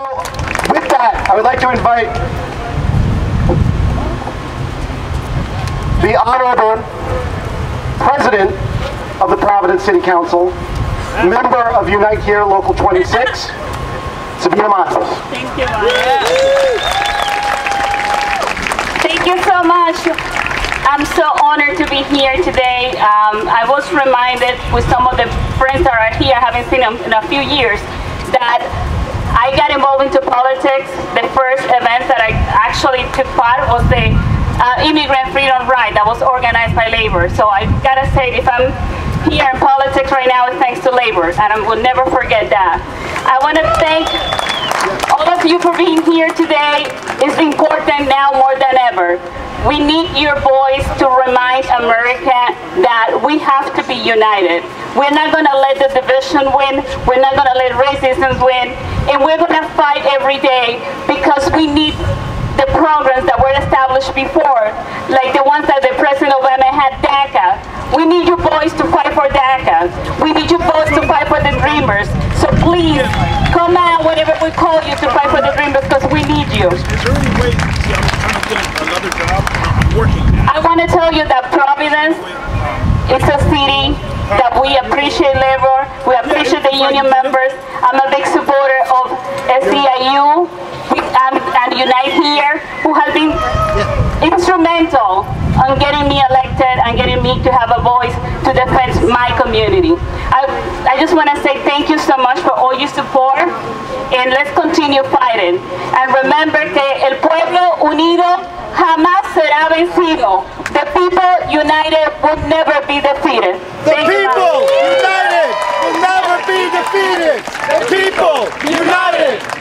with that, I would like to invite the Honorable President of the Providence City Council, member of Unite Here Local 26, Sabina Matos. Thank you. Thank you so much. I'm so honored to be here today. I was reminded with some of the friends that are here, I haven't seen them in a few years, that I got involved into politics. The first event that I actually took part was the Immigrant Freedom Ride that was organized by labor. So I gotta say, if I'm here in politics right now, it's thanks to labor, and I will never forget that. I want to thank all of you for being here today. It's important now more than ever. We need your voice to remind America that we have to be united. We're not going to let the division win. We're not going to let racism win. And we're going to fight every day because we need the programs that were established before, like the ones that the President Obama had, DACA. We need your voice to fight for DACA. We need your voice to fight for the Dreamers. So please, come out whenever we call you to fight for the Dreamers because we need you. Is there any way, see, I'm trying to get another job, I'm working now. I want to tell you that Providence is a city that we appreciate labor, we appreciate the union members. I'm a big supporter of SEIU and Unite Here, who has been instrumental on getting me elected and getting me to have a voice to defend my community. I just want to say thank you so much for all your support, and let's continue fighting. And remember que el pueblo unido jamás será vencido. The people united will never be defeated. The people united will never be defeated. The people united